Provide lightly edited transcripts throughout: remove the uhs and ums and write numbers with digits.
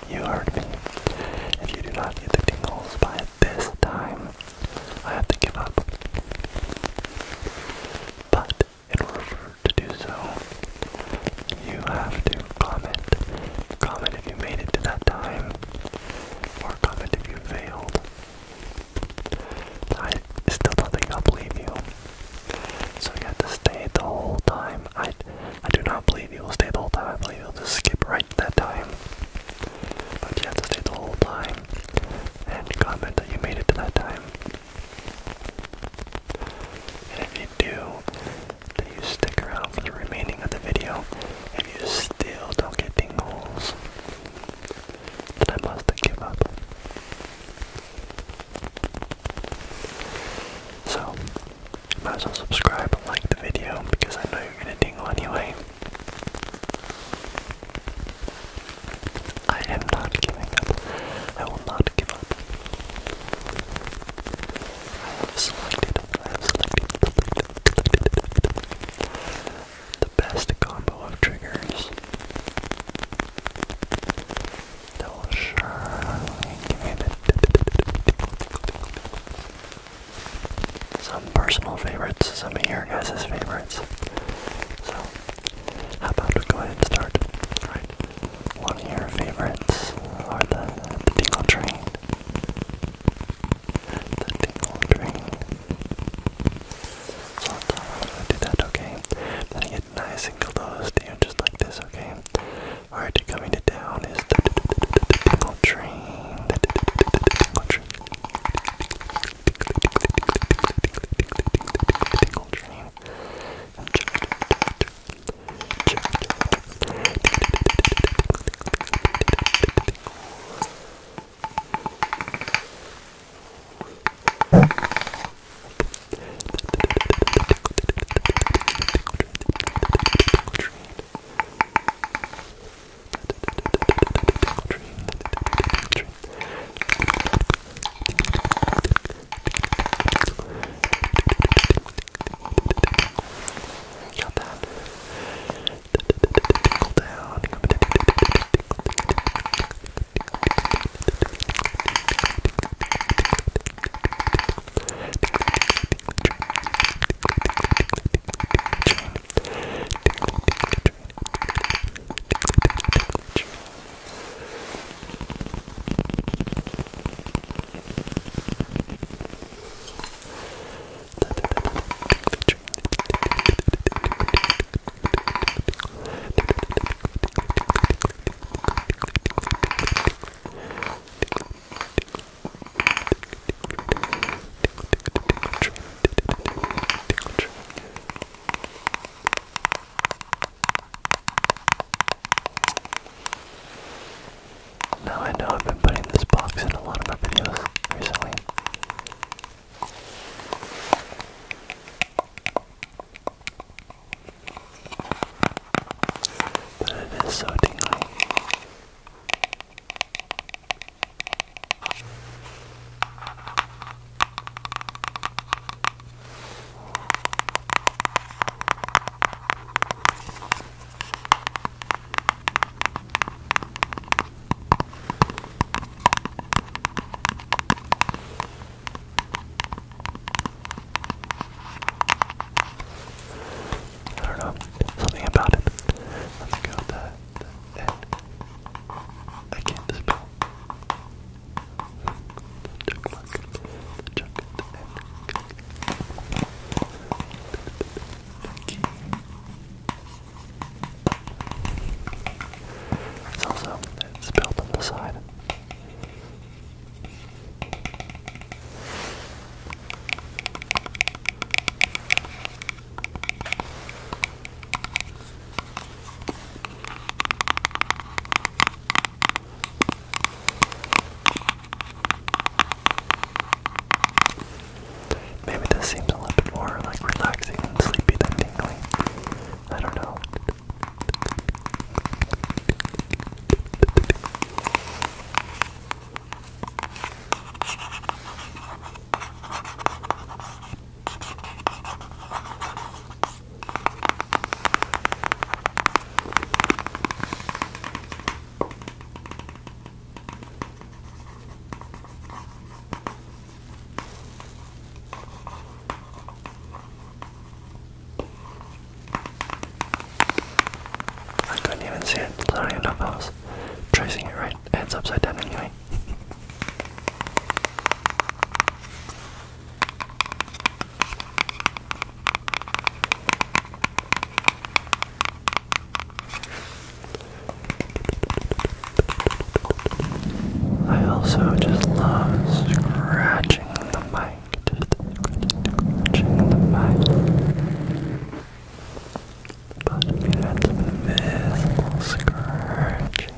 You heard me. If you do not get the tingles by this time, I have to give up. But in order to do so, you have to comment. Comment if you made it to that time, or comment if you failed. I still don't think I'll believe you. So you have to stay the whole time. I do not believe you will stay the whole time. I believe you'll just skip right that time. But you have to stay the whole time and comment that you made it to that time. And if you do, then you stick around for the remaining of the video. If you still don't get tingles, then I must give up. So, you might as well subscribe and like the video because I know you're gonna tingle anyway. I am not giving up. I will not give up. I have selected the best combo of triggers that will surely give me some personal favorites, some of your guys' favorites. So, how about we go ahead and start? Right. One of your favorites are the tingle train. The tingle train. So I'm gonna do that, okay? Then I get nice and close to you, just like this, okay? Alright, coming to down is the tingle train. The tingle train. Tingle train. Got that. Tickle down. Now I know I've been putting this box in a lot of my videos recently. But it is so tingly. I don't know, something about it. Let me go with the end. I can't spell. The chunk mark. The chunk at the end. The key. It's also spelled on the side. Maybe this seems a little bit more like relaxing and sleepy than tingling. I don't know. it's upside down anyway. I also just love scratching the mic. Scratching the mic. But it's invisible scratching.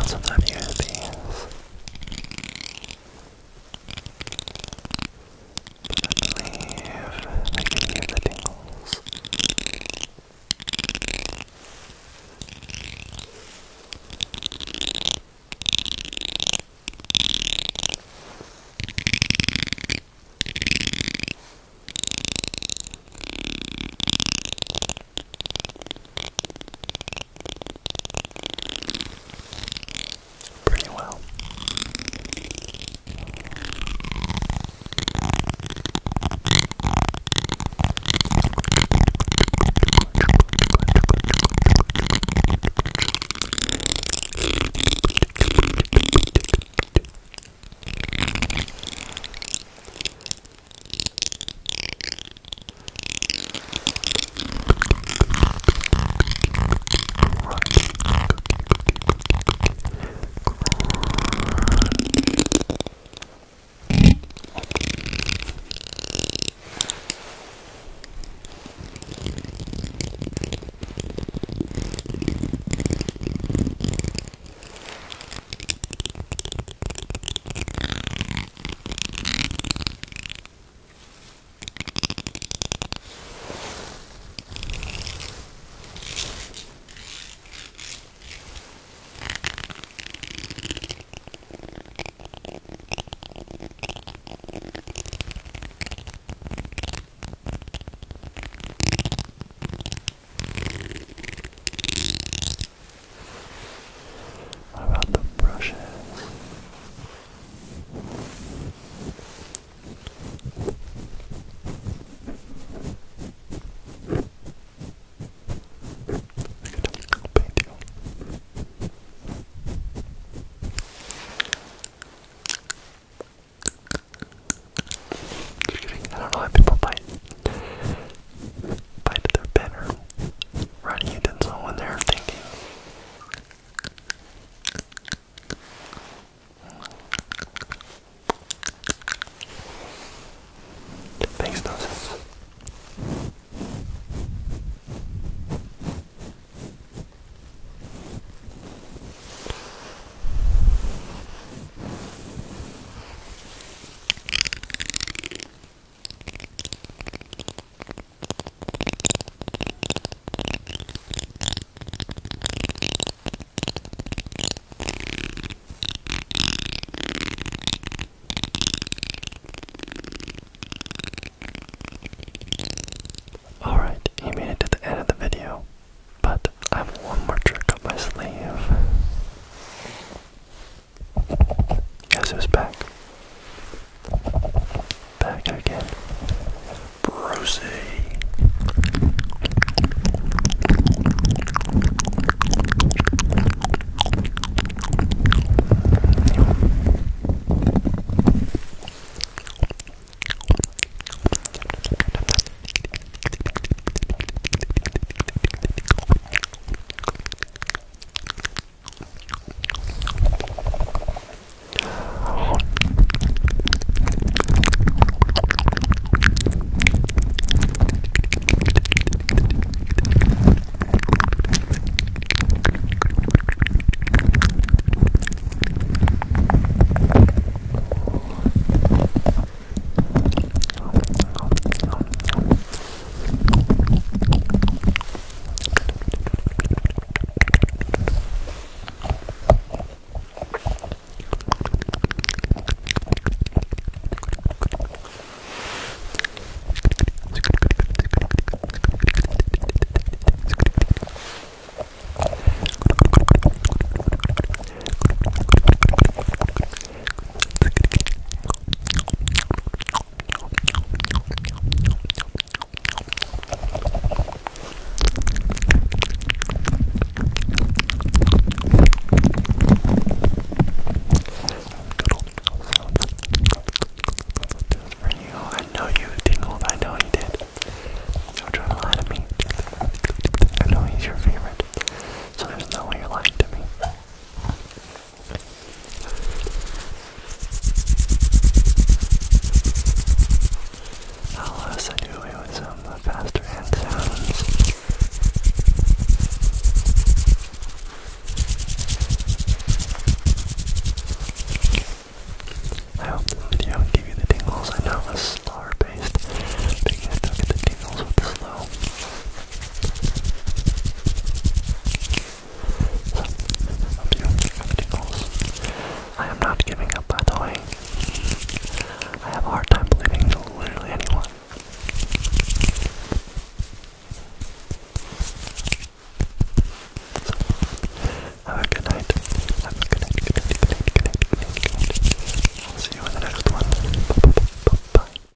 since I